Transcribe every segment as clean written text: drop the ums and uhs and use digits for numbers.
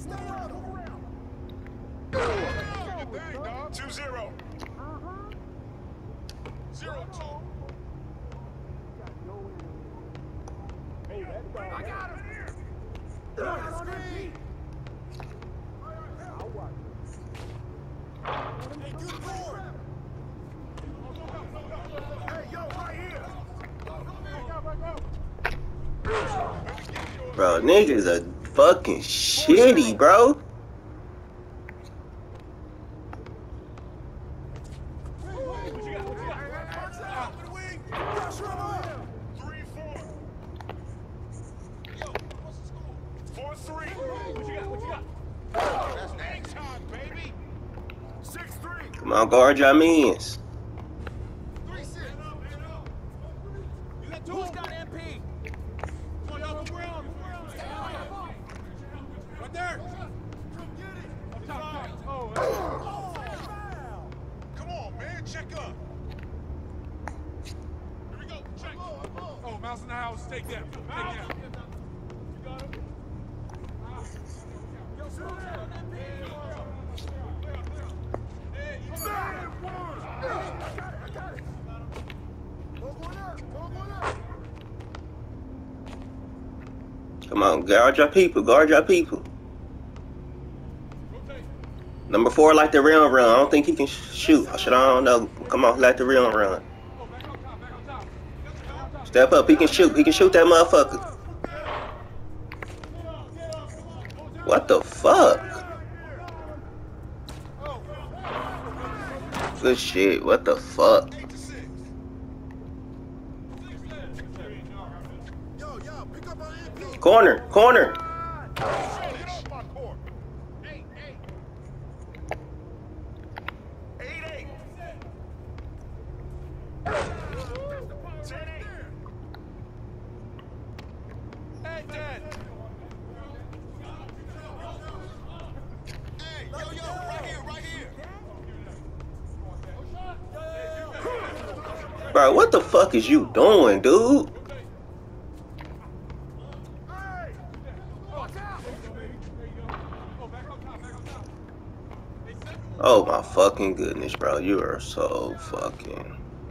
2-0. 0-2. I got him. Hey, good board. Hey, yo, right here. Bro, niggas are fucking shitty, bro. Come on, guard your mans. Who's got MP? Right there. Come on, man. Check up. Here we go. Check. Oh, mouse in the house. Take that. Take that. You got him? Come on, guard your people, guard your people. Number 4 like the rim run. I don't think he can shoot. I don't know. Come on, like the rim run. Step up, he can shoot. He can shoot that motherfucker. What the fuck? Good shit. What the fuck? Corner, corner. Bro, what the fuck is you doing, dude? Oh my fucking goodness, bro. You are so fucking...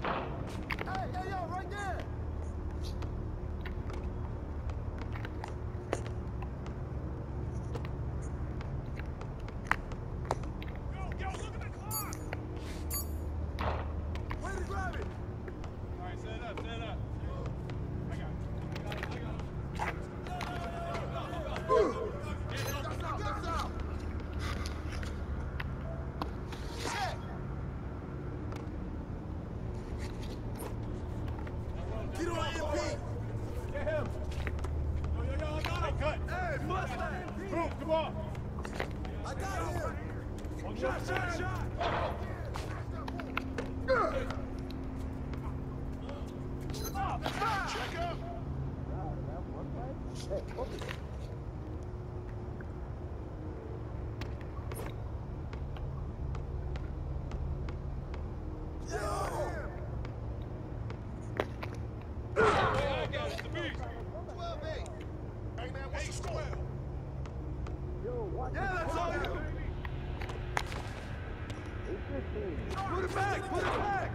Put it back! Put it back!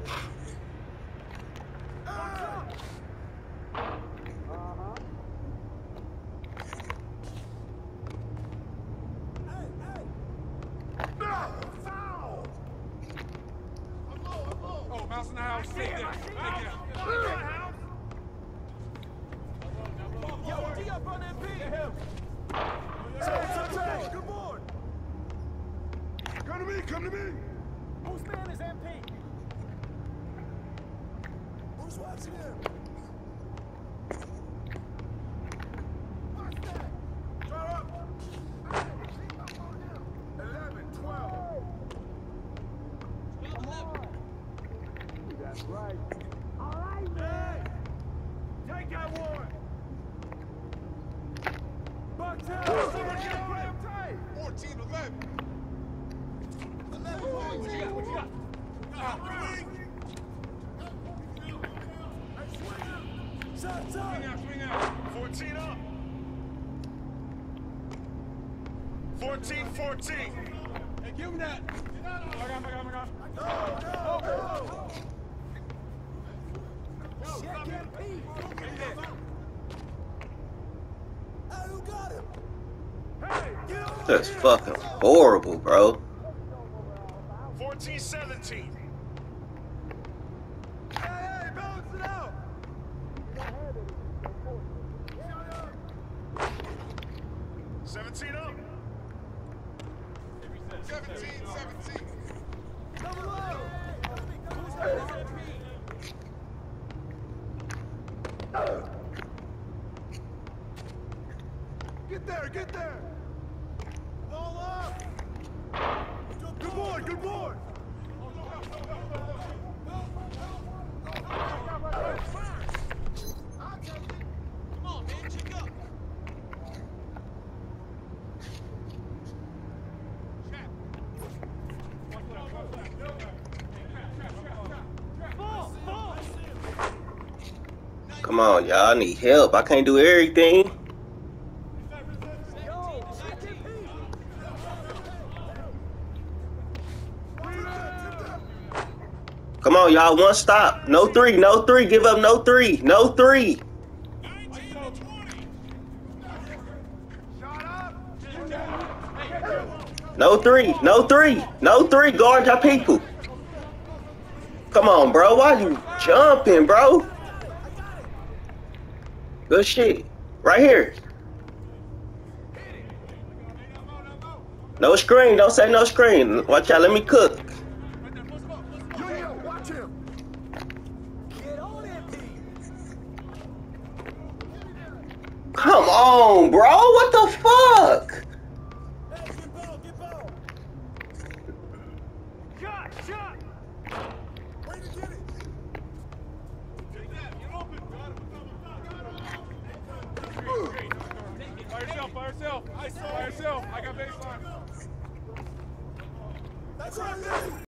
Oh, mouse in the house. Take that. Take that. Yo, D up on MP. Get him. Good board. Come to me. Come to me. Whose man is MP? Who's watching him? What's that? Draw up. 11, 12. 11. That's right. All right, man. Take that one. Buck down. Someone get Graham tight. 14, 11. 11, 14. What you got? What you got? Shots up. Swing out, swing out. 14 up. 14-14. Hey, give him that. I got. Go. That's fucking horrible, bro. 14-17. Hey, balance it out. 17 up. 17. Double up. Get there. Ball up. Good boy. Come on, man, check up. Come on, y'all. I need help. I can't do everything. Come on, y'all. One stop. No three. Give up no three. No three. No three. Guard your people. Come on, bro. Why you jumping, bro? Good shit. Right here. No screen. Don't say no screen. Watch out. Let me cook. Watch him. Get on it, Pete. Come on, bro. What the fuck? Hey, get ball. Shot. Way to get it. Get open. By yourself. I got baseline. That's right.